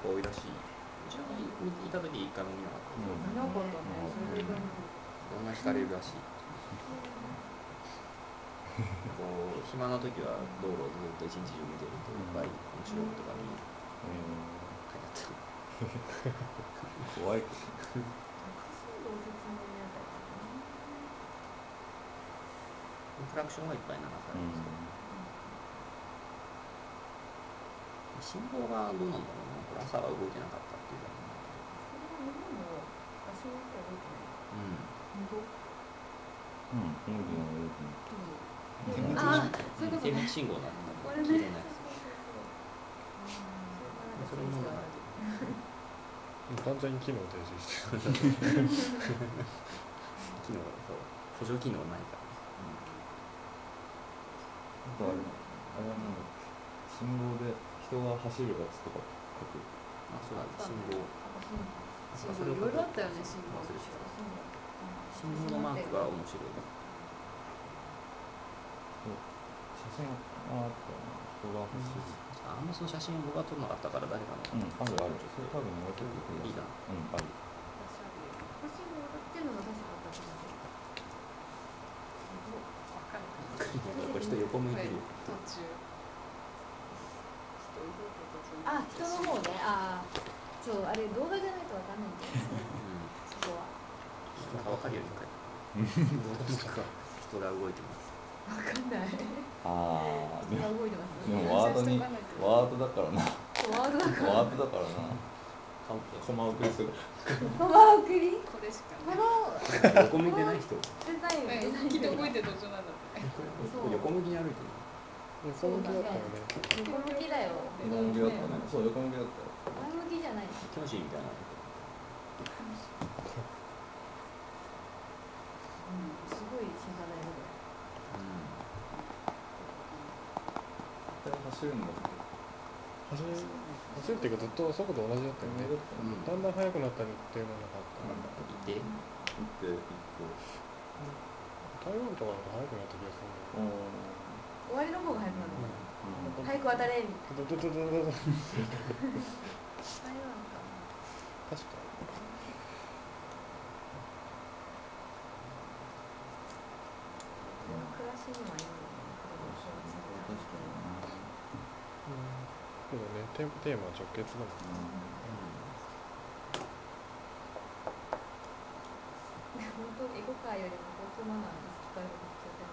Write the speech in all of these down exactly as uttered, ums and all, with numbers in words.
多いらしい。うちはいた時一回も見なかった。 見なかったね。それでこんな惹かれるらしい。こう暇な時は道路をずっと一日中見てるといっぱい面白いことが見える。書いてあった。 怖いけど。 クラクションがいっぱい流されるんですけど、信号がどうなんだろうな。これ朝は動いてなかったっていうか。 うん。うん、動いてない動いてない。 ああ、そういうこと点ね。 滅信号なんだ。黄色のやつ。それもなんか完全に機能停止してる。 機能そう、補助機能ないから。 なんかあれ、あれはなんだっけ、信号で人が走るやつとか書く。 あ、そうだね、信号。 信号いろいろあったよね、信号。 信号のマークが面白い。 写真あったよね、人が走る。 あんまその写真僕は撮らなかったから誰かの。 うん、あるある。それ多分もうちょっといいな。 うん、ある。 私もっていうのが確かあった気がする。 これ人横向いてる。 途中。 あ、人の方ね。ああ、そう、あれ動画じゃないとわかんないんだよね。そこは。 なんかわかるように書いてある。人が動いてます。 わかんない。 ああ、 人が動いてます。 でもワードに、ワードだからな。 ワードだから。 ワードだからな。コマ送りする。 コマ送り？ これしかこない。 の横向いてない人。 デザイン、デザイン。 きっと動いてる途中なんだって。 横向きに歩いてる。 横向きだったよね。 横向きだよ。 横向きだったね。そう、横向きだったよ。 前向きじゃない。 キョンシーみたいな。 すごい進化だよね。 走るんだっけ？ 走る走るっていうかずっと速度同じだったよね。だんだん速くなったりっていうのがなかった。 いて。 行って行って。 台湾とかの方が速くなった気がするんだよね。 終わりの方が速くなるの。早く渡れみたいな。 ドドドドドド。 台湾か。 確か。 暮らしにはいいの。 そうだね、テーマ、テーマは直結だもん。 本当エゴカーよりも交通マナーです聞かれること絶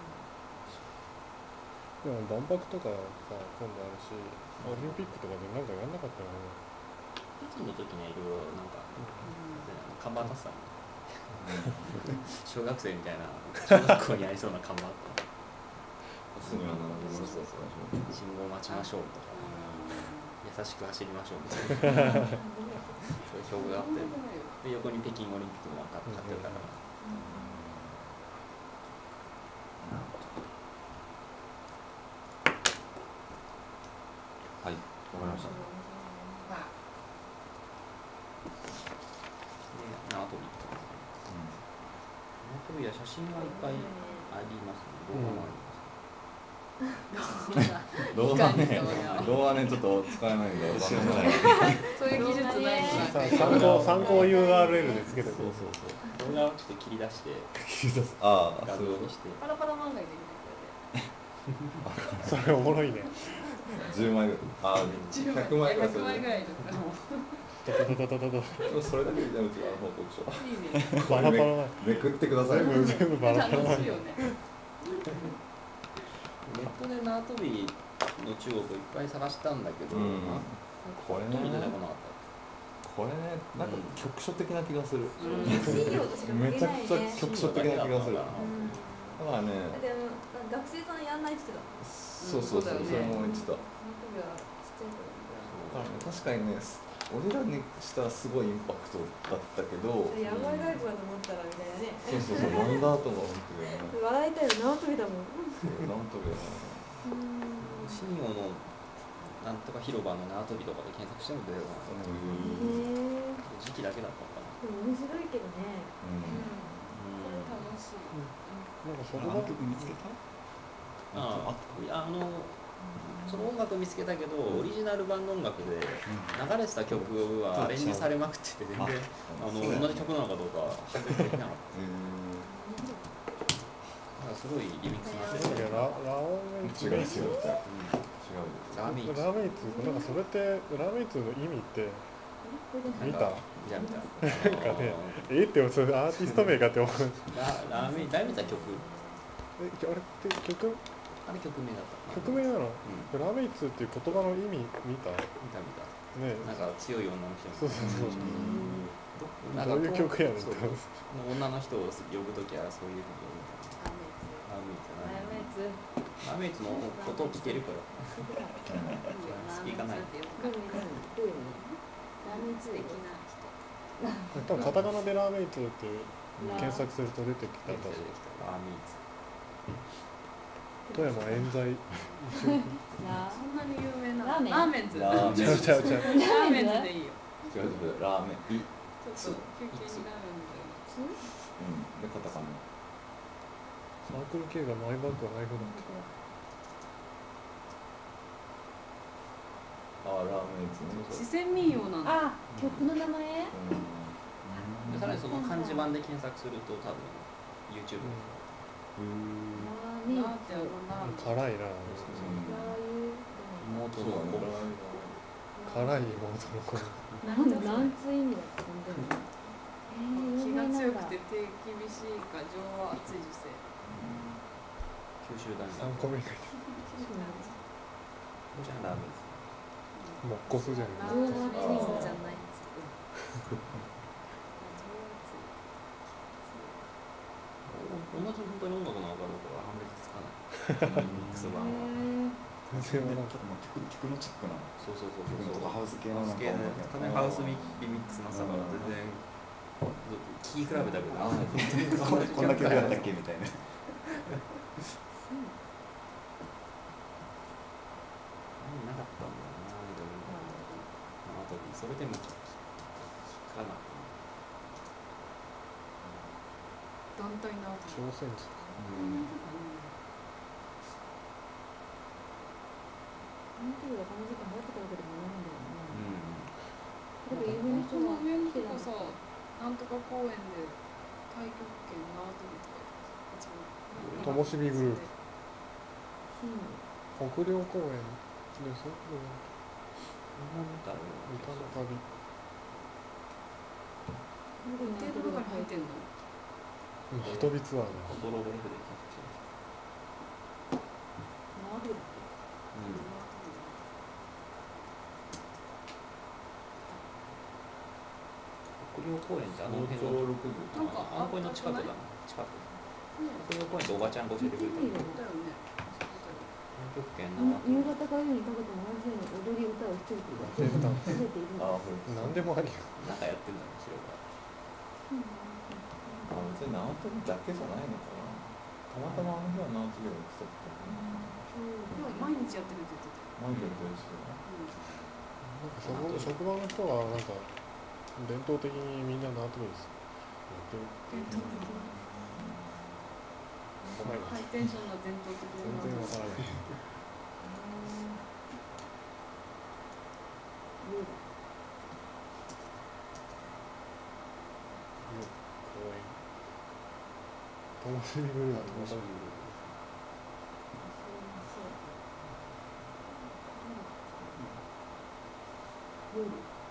対ない。 でも万博とかさ、今度あるし、オリンピックとかでなんかやんなかったよね。 北京の時ね、いろいろなんか、看板立ってたもん。小学生みたいな、小学校にありそうな看板あった。 そうそうそう。 信号待ちましょうとか、優しく走りましょうみたいな。そういう表があって、で横に北京オリンピックも買ってたから。 はい、わかりました。 で、縄跳び。縄跳びは写真がいっぱいありますね。動画もあります。 動画ね、動画ね、ちょっと使えないんでわかんない。 そういう技術ないから。 参考、参考 ユーアールエル でつけてくる。 そうそうそう。 動画をちょっと切り出して、 切り出す。ああ、 画像にして。 パラパラ漫画にできそれおもろいね。 じゅうまいぐらい。ああ、ひゃくまいぐらいする。 ひゃくまいぐらいとか。 ドドドドドド。 でもそれだけでうちは報告書。 いいね。 バラバラ。 めくってください。 全部全部バラバラ。 楽しいよね。 ネットで縄跳びの中国いっぱい探したんだけど、 うんこれね、 出てこなかった。 これね、なんか局所的な気がする。 めめちゃくちゃ局所的な気がする。だからね、 でも学生さんやんないって言ってた。 そうそうそう、それも言ってた。だからね、確かにね、俺らにしたらすごいインパクトだったけど、 野外ライブだと思ったらみたいなね。 そうそうそう、なんだとか思ってるよね。 笑いたいの縄跳びだもん。 なんとかよね。 新陽のなんとか広場の縄跳びとかで検索しても出てこない。 へえ。 時期だけだったのかな。 でも面白いけどね。 楽しい。 なんかそこが曲見つけた？ ああ、いやあのその音楽見つけたけど、オリジナル版の音楽で流れてた曲はアレンジされまくってて、全然あの同じ曲なのかどうか判別できなかった。なんかすごいリミックスになってる。 ララーメン違う違う違う違うラーメンイラーメンイツなんかそれってラーメンイツの意味って見たじゃあ見た。 なんかねえってそれアーティスト名かって思うララーメンラーメンイツは曲。 えあれって曲あれ曲名だった。 曲名なの、 うん、 ラーメンイツっていう言葉の意味見た見た見た。 ねなんか強い女の人。 そうそうそうなんかどういう曲やねんってそう女の人を呼ぶときはそういうふうに呼ぶ。ラーメンイツ。 ラーメンツラーメンイツのことを聞けるから。好きかない。 グミグミラーメンツ的な人多分カタカナでラーメンイツって検索すると出てきた出てんだきたラーメンイツ。 富山冤罪ラそんなに有名なラーメンラーメンズラーメンちゃうちゃうちゃうラーメンズでいいよ違う違うラーメンいちょっと休憩にラーメンズうんでカタカナサークル系がマイバッグはナイフだってあーラーメンいつね四川民謡なんだあ曲の名前でさらにその漢字版で検索すると多分 YouTube。 うんラーメンラーってあのラーメン辛いなラー妹そうの子。 辛い妹の子油なんなんつう意味だったんだろうえー、 気有名なんだが強くて手厳しいか情は熱い女性九州大学。 さんこめがこれじゃラーメンイツ。 もっこすじゃんラーメンズじゃないっつって同じ本当に音楽なのかどうかは判別つかない。ミックス版は。 全然わかんないちょっともうテクテクノチックなそうそうそうテクノそう。 とかハウス系のなんか系の音楽たまにハウスミリミックスなさから全然聞き比べたけど、あこんこんな曲だったっけみたいななかったんだよな、みたいな。あとそれでも聞かなかった。 団体な朝鮮人うんこの時がこの時間流行ってたわけでもないんだよね。 うん。 だから有名な人がその上の来てたとこさなんとか公園で太極拳縄跳びとかともしびグループうん北陵公園でそそんな見たら歌の旅テーブルが入ってんの人々ツアーねコトログレフで検索しました。 縄跳びだっけうん。北陵公園ってあの辺のろくじなんかあの公園の近くだな。近く。北陵公園っておばちゃんが教えてくれた。 行ってみるよだよね北極圏あのの夕方から夜にかけても同じように踊り歌を人々がデータ増えているんだああこれ何でもありよなんかやってんだね、白が。 あ別に縄跳びだけじゃないのかなたまたまあの日は縄跳びを来たってでも毎日やってるって言ってたよ毎日やってるしなんか職職場の人はなんか伝統的にみんな縄跳びですやってる伝統的なごめんハイテンションな伝統的全な然わからない公園ともしびグループともしびグルー夜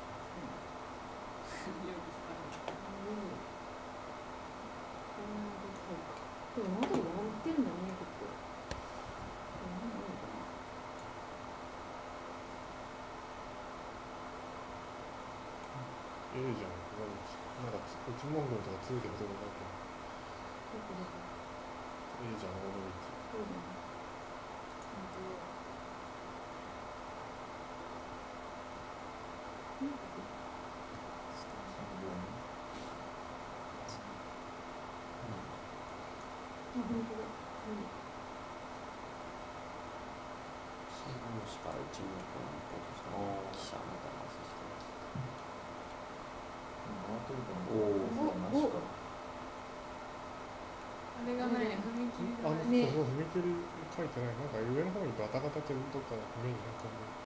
でも縄跳びが売ってるんだね結構プええじゃんなんかうちモンゴルとかついてるとこだけええじゃん俺道そうだねあ、本当だ。 新聞紙から一目を抜こうとしたら記者みたいな話してました。 縄跳びかなしかあれがない踏切あのがないねそうそう踏切書いてない。なんか上の方にガタガタってどっか目になんかもう